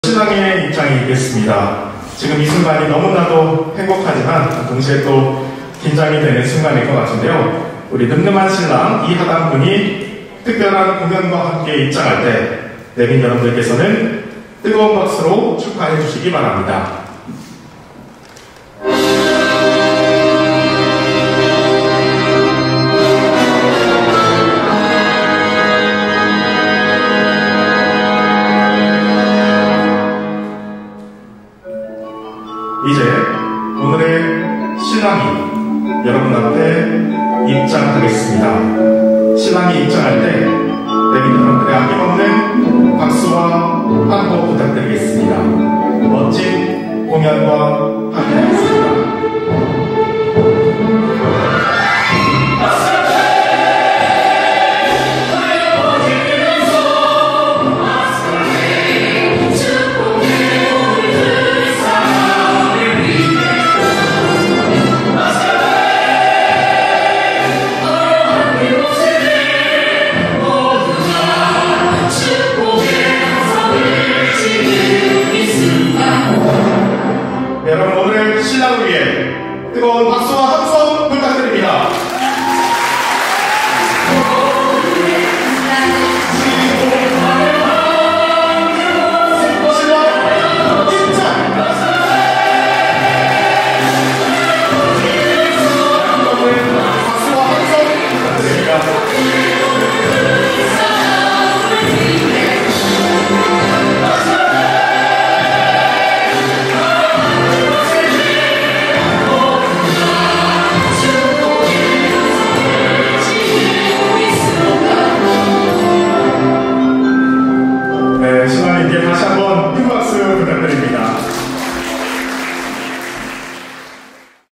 신앙의 입장이 있겠습니다. 지금 이 순간이 너무나도 행복하지만 동시에 또 긴장이 되는 순간일 것 같은데요. 우리 늠름한 신랑 이하담군이 특별한 공연과 함께 입장할 때 내빈 여러분들께서는 뜨거운 박수로 축하해 주시기 바랍니다. 이제 오늘의 신랑이 여러분 앞에 입장하겠습니다. 신랑이 입장할 때 내빈 여러분들의 아낌없는 박수와 환호 부탁드리겠습니다. 멋진 공연과 함께하겠습니다. 여러분 오늘 신랑을 위해 뜨거운 박수와 함성 부탁드립니다. 신랑님께 다시 한번 큰 박수 부탁드립니다.